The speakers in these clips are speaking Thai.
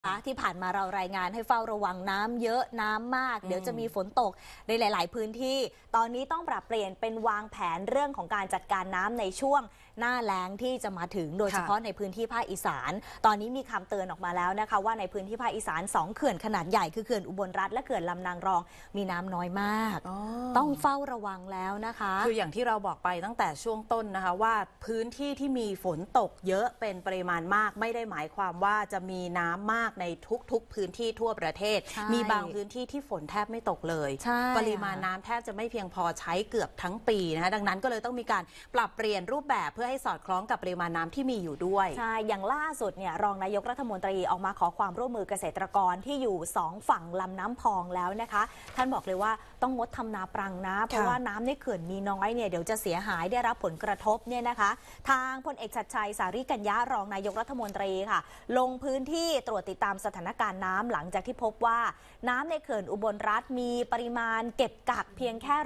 ที่ผ่านมาเรารายงานให้เฝ้าระวังน้ำเยอะน้ำมากเดี๋ยวจะมีฝนตกในหลายๆพื้นที่ตอนนี้ต้องปรับเปลี่ยนเป็นวางแผนเรื่องของการจัดการน้ำในช่วงหน้าแล้งที่จะมาถึงโดยเฉพาะในพื้นที่ภาคอีสานตอนนี้มีคำเตือนออกมาแล้วนะคะว่าในพื้นที่ภาคอีสาน2เขื่อนขนาดใหญ่คือเขื่อนอุบลรัฐและเขื่อนลำนางรองมีน้ำน้อยมากต้องเฝ้าระวังแล้วนะคะคืออย่างที่เราบอกไปตั้งแต่ช่วงต้นนะคะว่าพื้นที่ที่มีฝนตกเยอะเป็นปริมาณมากไม่ได้หมายความว่าจะมีน้ำมากในทุกพื้นที่ทั่วประเทศมีบางพื้นที่ที่ฝนแทบไม่ตกเลยปริมาณน้ำแทบจะไม่เพียงพอใช้เกือบทั้งปีนะคะดังนั้นก็เลยต้องมีการปรับเปลี่ยนรูปแบบเพื่อให้สอดคล้องกับปริมาณน้ำที่มีอยู่ด้วยใช่อย่างล่าสุดเนี่ยรองนายกรัฐมนตรีออกมาขอความร่วมมือเกษตรกรที่อยู่2ฝั่งลำน้ำพองแล้วนะคะท่านบอกเลยว่าต้องงดทำนาปรังนะเพราะว่าน้ำในเขื่อนมีน้อยเนี่ยเดี๋ยวจะเสียหายได้รับผลกระทบเนี่ยนะคะทางพลเอกชัดชัยสารีกัญญารองนายกรัฐมนตรีค่ะลงพื้นที่ตรวจติดตามสถานการณ์น้ำหลังจากที่พบว่าน้ำในเขื่อนอุบลรัฐมีปริมาณเก็บกักเพียงแค่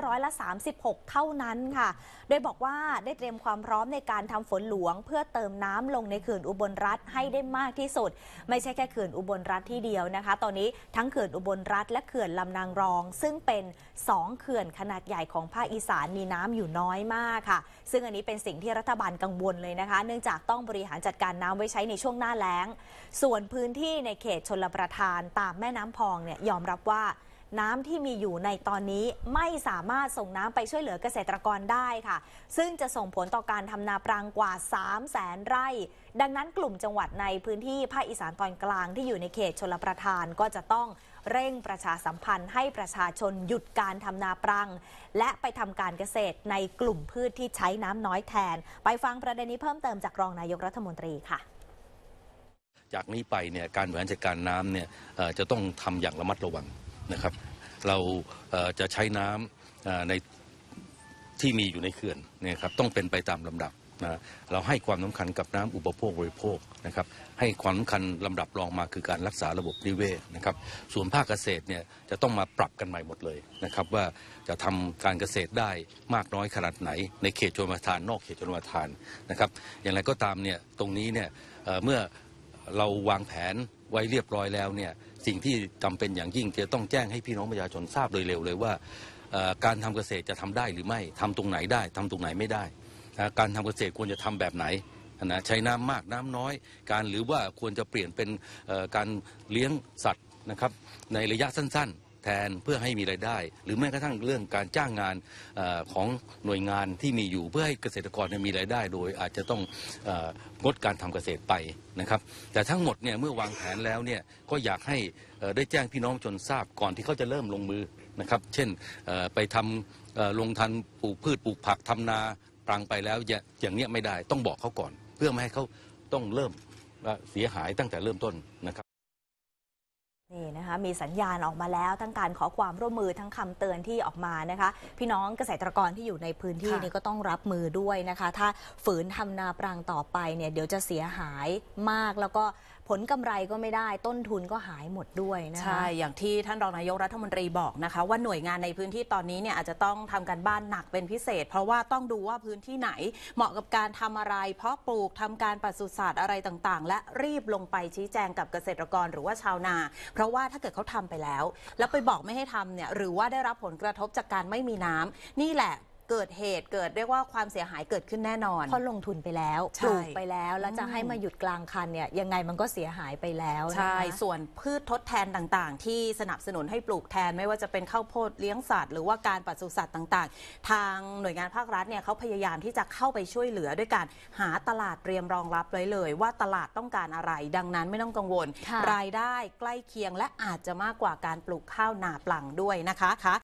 36%เท่านั้นค่ะโดยบอกว่าได้เตรียมความพร้อมในการทำฝนหลวงเพื่อเติมน้ำลงในเขื่อนอุบลรัฐให้ได้มากที่สุดไม่ใช่แค่เขื่อนอุบลรัฐที่เดียวนะคะตอนนี้ทั้งเขื่อนอุบลรัฐและเขื่อนลำนางรองซึ่งเป็น2เขื่อนขนาดใหญ่ของภาคอีสานมีน้ำอยู่น้อยมากค่ะซึ่งอันนี้เป็นสิ่งที่รัฐบาลกังวลเลยนะคะเนื่องจากต้องบริหารจัดการน้ำไว้ใช้ในช่วงหน้าแล้งส่วนพื้นที่ในเขตชลประทานตามแม่น้ำพองเนี่ยยอมรับว่าน้ำที่มีอยู่ในตอนนี้ไม่สามารถส่งน้ำไปช่วยเหลือเกษตรกรได้ค่ะซึ่งจะส่งผลต่อการทำนาปรังกว่า 300,000 ไร่ดังนั้นกลุ่มจังหวัดในพื้นที่ภาคอีสานตอนกลางที่อยู่ในเขตชลประทานก็จะต้องเร่งประชาสัมพันธ์ให้ประชาชนหยุดการทำนาปรังและไปทำการเกษตรในกลุ่มพืชที่ใช้น้ำน้อยแทนไปฟังประเด็นนี้เพิ่มเติมจากรองนายกรัฐมนตรีค่ะจากนี้ไปเนี่ยการบริหารจัดการน้ำเนี่ยจะต้องทำอย่างระมัดระวังนะครับเราจะใช้น้ำในที่มีอยู่ในเขื่อนเนี่ยครับต้องเป็นไปตามลำดับนะเราให้ความสำคัญกับน้ำอุปโภคบริโภคนะครับให้ความสำคัญลำดับรองมาคือการรักษาระบบนิเวศนะครับส่วนภาคเกษตรเนี่ยจะต้องมาปรับกันใหม่หมดเลยนะครับว่าจะทำการเกษตรได้มากน้อยขนาดไหนในเขตชลประทานนอกเขตชลประทานนะครับอย่างไรก็ตามเนี่ยตรงนี้เนี่ยเมื่อเราวางแผนไว้เรียบร้อยแล้วเนี่ยสิ่งที่จำเป็นอย่างยิ่งจะต้องแจ้งให้พี่น้องประชาชนทราบโดยเร็วเลยว่าการทำเกษตรจะทำได้หรือไม่ทำตรงไหนได้ทำตรงไหนไม่ได้การทำเกษตรควรจะทำแบบไหนนะใช้น้ำมากน้ำน้อยการหรือว่าควรจะเปลี่ยนเป็นการเลี้ยงสัตว์นะครับในระยะสั้นๆแทนเพื่อให้มีรายได้หรือแม้กระทั่งเรื่องการจ้างงานของหน่วยงานที่มีอยู่เพื่อให้เกษตรกรมีรายได้โดยอาจจะต้องงดการทำเกษตรไปนะครับแต่ทั้งหมดเนี่ยเมื่อวางแผนแล้วเนี่ยก็อยากให้ได้แจ้งพี่น้องชนทราบก่อนที่เขาจะเริ่มลงมือนะครับเช่นไปทำลงทันปลูกพืชปลูกผักทำนาปรังไปแล้วอย่างเนี้ยไม่ได้ต้องบอกเขาก่อนเพื่อไม่ให้เขาต้องเริ่มเสียหายตั้งแต่เริ่มต้นนะครับนี่นะคะมีสัญญาณออกมาแล้วทั้งการขอความร่วมมือทั้งคำเตือนที่ออกมานะคะพี่น้องเกษตรกรที่อยู่ในพื้นที่นี่ก็ต้องรับมือด้วยนะคะถ้าฝืนทำนาปรังต่อไปเนี่ยเดี๋ยวจะเสียหายมากแล้วก็ผลกำไรก็ไม่ได้ต้นทุนก็หายหมดด้วยนะคะใช่อย่างที่ท่านรองนายกรัฐมนตรีบอกนะคะว่าหน่วยงานในพื้นที่ตอนนี้เนี่ยอาจจะต้องทำการบ้านหนักเป็นพิเศษเพราะว่าต้องดูว่าพื้นที่ไหนเหมาะกับการทำอะไรเพาะปลูกทำการปศุสัตว์อะไรต่างๆและรีบลงไปชี้แจงกับเกษตรกรหรือว่าชาวนาเพราะว่าถ้าเกิดเขาทำไปแล้วไปบอกไม่ให้ทำเนี่ยหรือว่าได้รับผลกระทบจากการไม่มีน้ำนี่แหละเกิดเหตุเกิดเรียกว่าความเสียหายเกิดขึ้นแน่นอนเพราะลงทุนไปแล้วปลูกไปแล้วแล้วจะให้มาหยุดกลางคันเนี่ยยังไงมันก็เสียหายไปแล้วใช่ส่วนพืชทดแทนต่างๆที่สนับสนุนให้ปลูกแทนไม่ว่าจะเป็นข้าวโพดเลี้ยงสัตว์หรือว่าการปศุสัตว์ต่างๆทางหน่วยงานภาครัฐเนี่ยเขาพยายามที่จะเข้าไปช่วยเหลือด้วยการหาตลาดเตรียมรองรับไว้เลยว่าตลาดต้องการอะไรดังนั้นไม่ต้องกังวลรายได้ใกล้เคียงและอาจจะมากกว่าการปลูกข้าวนาปลังด้วยนะคะ